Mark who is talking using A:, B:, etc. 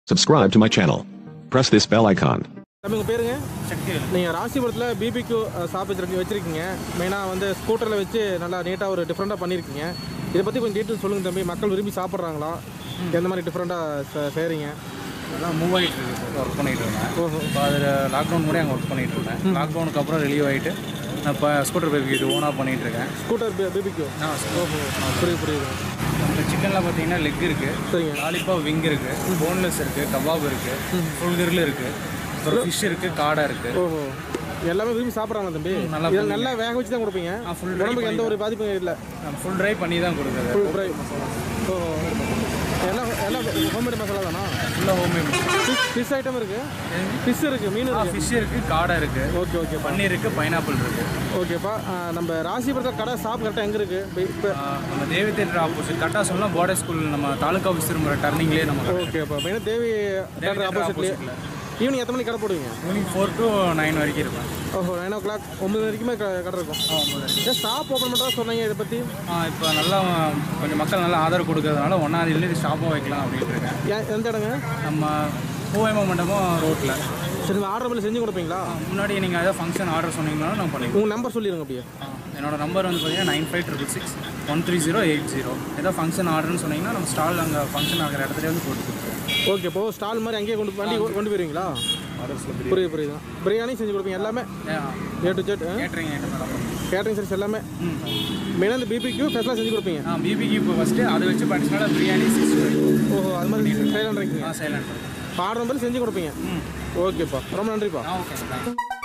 A: Subscribe to my channel. Press this bell icon.
B: உங்க பேருங்க?
C: Cikken.
B: நீங்க ராசிபுரத்துல BBQ ஷாப் வச்சிருக்கீங்க. மெயினா வந்து ஸ்கூட்டர்ல வச்சு நல்லா நீட்டா ஒரு டிஃபரண்டா பண்ணிருக்கீங்க. இத பத்தி கொஞ்சம் டீடைல் சொல்லுங்க தம்பி. மக்கள் விரும்பி சாப்பிடுறாங்களா? எந்த மாதிரி டிஃபரண்டா செய்றீங்க?
C: அதான் மூவ் ஆயிட்டு இருக்கு. வர்க் பண்ணிட்டு இருக்கேன். இப்போ அதுல லாக்டவுன் முன்னாடி அங்க வர்க் பண்ணிட்டு இருந்தேன். லாக்டவுனுக்கு அப்புறம் ரிலீவ் ஆயிட்டு நான் இப்போ ஸ்கூட்டர் BBQ ஓனா பண்ணிட்டு இருக்கேன்.
B: Scooter BBQ. புரியுது.
C: நம்ம சிக்கன்ல பாத்தீங்கன்னா லெக் இருக்கு.
B: சரிங்க.
C: லாலிபாப் விங் இருக்கு. போன்லெஸ் இருக்கு, கபாப் இருக்கு, ஃபுல் கிரில் இருக்கு. அப்புறம் ஃபிஷ் இருக்கு, காடா இருக்கு.
B: ஓஹோ. எல்லாமே விரும்பி சாப்பிடுறாங்க தம்பி. நல்லா வேக வச்சு தான் கொடுப்பீங்க. உடம்புக்கு எந்த ஒரு பாதிப்பும் இல்ல.
C: ஃபுல் ட்ரை பண்ணி தான் கொடுக்குறது.
B: Full dry. ஓஹோ. எல்லாம் ஹோம்மேட் மசாலா தானா?
C: ஃபுல்லா ஹோம்மேட்.
B: ஃபிஷ் ஐட்டம் இருக்கு. ஃபிஷ் இருக்கு, மீன் இருக்கு.
C: ஃபிஷ் இருக்கு, காடா இருக்கு.
B: ஓகே.
C: பன்னீர் இருக்கு, பைனாப்பிள் இருக்கு.
B: ஓகேப்பா. நம்ம ராசிபுரத்தில் கடை ஷாப் கரெக்டாக எங்கே இருக்கு? இப்போ
C: நம்ம தேவி தேட்டர் ஆப்போசிட் கரெக்டாக சொல்லலாம். போர்டர் ஸ்கூல் நம்ம தாலுக்கா ஆஃபீஸ் திரும்ப டர்னிங்லேயே நம்ம.
B: ஓகேப்பா. மெயினாக தேவி தேட்டர் ஆப்போசிட்லேயே. ஈவினிங் எத்தனை மணிக்கு கடை போடுவீங்க?
C: ஈவினிங் 4 to 9 வரைக்கும் இருப்பேன்.
B: ஓஹோ. 9 o'clock 9 வரைக்குமே கடை இருக்கும். 9 ஷாப் ஓப்பன் பண்ணுறதா சொன்னீங்க, இதை பற்றி?
C: இப்போ நல்லா கொஞ்சம் மக்கள் நல்லா ஆதரவு கொடுக்கறதுனால 1ஆம் தேதியிலேருந்து ஷாப்பும் வைக்கலாம் அப்படின்ட்டு இருக்கேன்.
B: எந்த இடங்க?
C: நம்ம பூவைமா மண்டபம் ரோட்டில்.
B: சரி, ஆர்டர் பண்ணி செஞ்சு கொடுப்பீங்களா?
C: முன்னாடி நீங்கள் ஏதாவது ஃபங்க்ஷன் ஆர்டர் சொன்னீங்கன்னாலும் நான் பண்ணிடுவோம்.
B: உங்கள் நம்பர் சொல்லிடுங்க அப்படியே.
C: என்னோட நம்பர் வந்து பார்த்தீங்கன்னா 9566 13080. ஏதாவது ஃபங்க்ஷன் ஆர்டர்னு சொன்னீங்கன்னா நம்ம ஸ்டால் அங்கே ஃபங்க்ஷன் ஆகிற இடத்துல வந்து போட்டு கொடுத்துருவோம்.
B: ஓகே. இப்போ ஸ்டால் மாதிரி அங்கேயே கொண்டு போயிருவீங்களா? புரியுது. பிரியாணி செஞ்சு கொடுப்பீங்க எல்லாமே? A to Z. Catering service எல்லாமே. மெயினாக இந்த BBQ ஃபெஸ்ட்லாம் செஞ்சு கொடுப்பீங்க?
C: BBQ இப்போ ஃபஸ்ட்டு அதை வச்சு படிச்சனால பிரியாணி 60.
B: ஓஹோ. அது மாதிரி சைலண்ட் இருக்கீங்க?
C: சைலண்ட்.
B: ஆர்டர் நம்பர் செஞ்சு கொடுப்பீங்க. ஓகேப்பா. ரொம்ப நன்றிப்பா.
C: ஓகே.